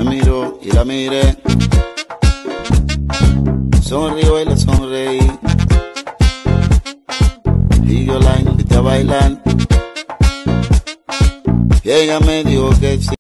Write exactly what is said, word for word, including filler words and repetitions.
miró y la miré. Sonrió y le sonreí. Y yo la invité a bailar. Y ella me dijo que sí.